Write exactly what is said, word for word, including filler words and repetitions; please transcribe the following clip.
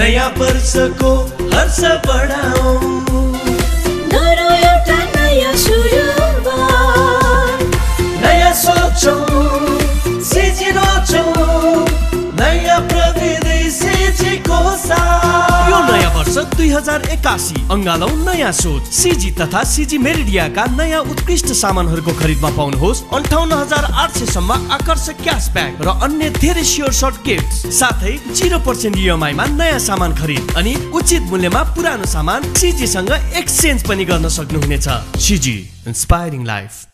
नयाँ वर्षको हर्ष बढाऊ, नरो एउटा नयाँ सुरुवात, नयाँ सोचौं सिजी रोचौं, नयाँ प्रविधि सिजीको साथ। यो नयाँ वर्ष दुई हजार एकासी अङ्गालौं नयाँ सोच। सिजी तथा सिजी मेरिडियाका नयाँ उत्कृष्ट सामानहरूको खरिदमा पाउनुहोस् अन्ठाउन्न हजार आठ सय सम्म आकर्षक क्यासब्याक र अन्य धेरै स्योर सर्ट गिफ्ट, साथै जिरो पर्सेन्ट इएमआईमा नयाँ सामान खरिद अनि उचित मूल्यमा पुरानो सामान सिजीसँग एक्सचेन्ज पनि गर्न सक्नुहुनेछ। CG, inspiring life.